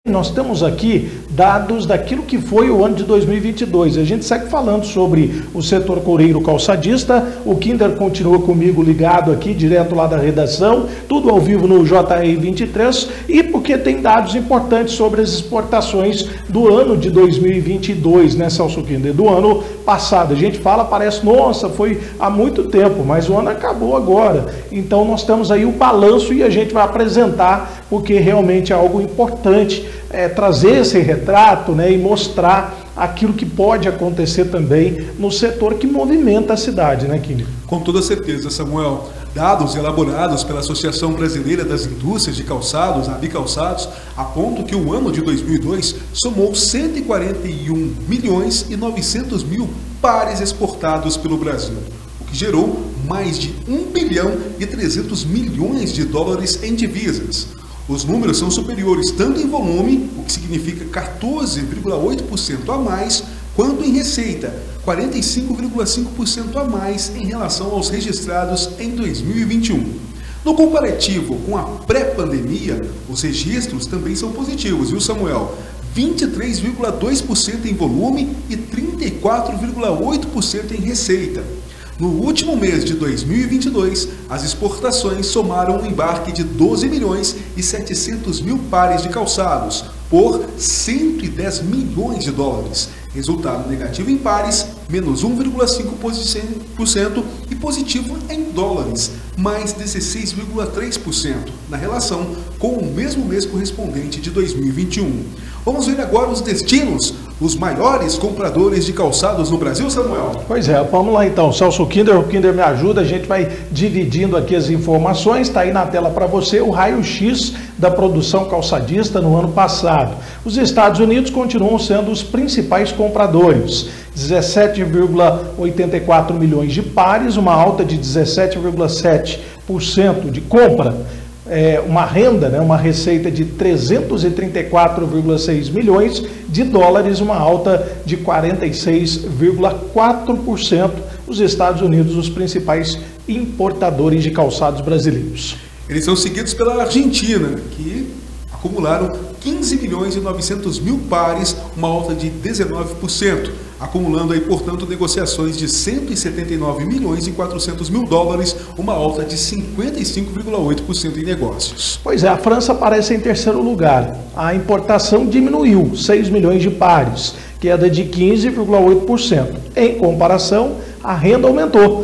Nós temos aqui dados daquilo que foi o ano de 2022. A gente segue falando sobre o setor coureiro calçadista. O Kinder continua comigo ligado aqui, direto lá da redação, tudo ao vivo no JR23, e porque tem dados importantes sobre as exportações do ano de 2022, né, Celso Kinder? Do ano passado. A gente fala, parece, nossa, foi há muito tempo, mas o ano acabou agora. Então nós temos aí o balanço e a gente vai apresentar, porque realmente é algo importante, trazer esse retrato, né, e mostrar aquilo que pode acontecer também no setor que movimenta a cidade, né, Kinder? Com toda certeza, Samuel. Dados elaborados pela Associação Brasileira das Indústrias de Calçados, a Bicalçados, apontam que o ano de 2002 somou 141 milhões e 900 mil pares exportados pelo Brasil, o que gerou mais de 1 bilhão e 300 milhões de dólares em divisas. Os números são superiores tanto em volume, o que significa 14,8% a mais, quanto em receita, 45,5% a mais em relação aos registrados em 2021. No comparativo com a pré-pandemia, os registros também são positivos, viu, Samuel? 23,2% em volume e 34,8% em receita. No último mês de 2022, as exportações somaram um embarque de 12 milhões e 700 mil pares de calçados, por 110 milhões de dólares. Resultado negativo em pares, menos 1,5%, e positivo em dólares, mais 16,3%, na relação com o mesmo mês correspondente de 2021. Vamos ver agora os destinos, os maiores compradores de calçados no Brasil, Samuel? Pois é, vamos lá então. Celso Kinder, o Kinder me ajuda, a gente vai dividindo aqui as informações, está aí na tela para você o raio-x da produção calçadista no ano passado. Os Estados Unidos continuam sendo os principais compradores, 17,84 milhões de pares, uma alta de 17,7% de compra. Uma renda, né, uma receita de 334,6 milhões de dólares, uma alta de 46,4%. Os Estados Unidos, os principais importadores de calçados brasileiros. Eles são seguidos pela Argentina, que acumularam 15 milhões e 900 mil pares, uma alta de 19%, acumulando aí, portanto, negociações de 179 milhões e 400 mil dólares, uma alta de 55,8% em negócios. Pois é, a França aparece em terceiro lugar. A importação diminuiu 6 milhões de pares, queda de 15,8%. Em comparação, a renda aumentou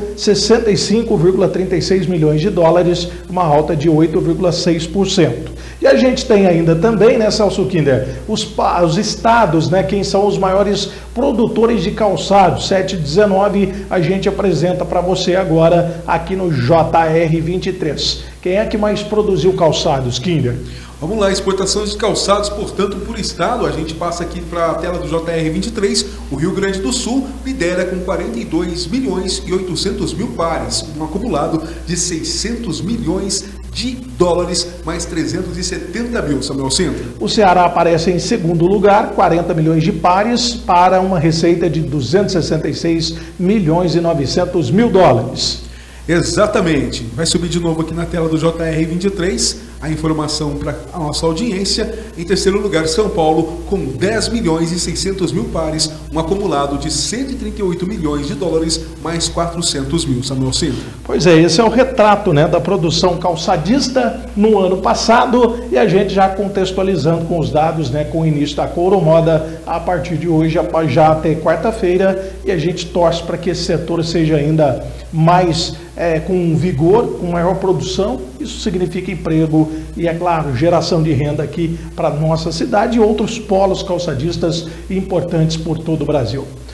65,36 milhões de dólares, uma alta de 8,6%. E a gente tem ainda também, né, Celso Kinder, os estados, né, quem são os maiores produtores de calçados. 7/19 a gente apresenta para você agora aqui no JR23. Quem é que mais produziu calçados, Kinder? Vamos lá, exportações de calçados, portanto, por estado, a gente passa aqui para a tela do JR23, o Rio Grande do Sul lidera com 42 milhões e 800 mil pares, um acumulado de 600 milhões de dólares, mais 370 mil, Samuel Sintra. O Ceará aparece em segundo lugar, 40 milhões de pares, para uma receita de 266 milhões e 900 mil dólares. Exatamente. Vai subir de novo aqui na tela do JR23 a informação para a nossa audiência. Em terceiro lugar, São Paulo, com 10 milhões e 600 mil pares, um acumulado de 138 milhões de dólares, mais 400 mil, Samuel Sintra. Pois é, esse é o retrato, né, da produção calçadista no ano passado, e a gente já contextualizando com os dados, né, com o início da Couro-Moda a partir de hoje, já até quarta-feira, e a gente torce para que esse setor seja ainda mais com vigor, com maior produção. Isso significa emprego e, é claro, geração de renda aqui para nossa cidade e outros polos calçadistas importantes por todo o Brasil.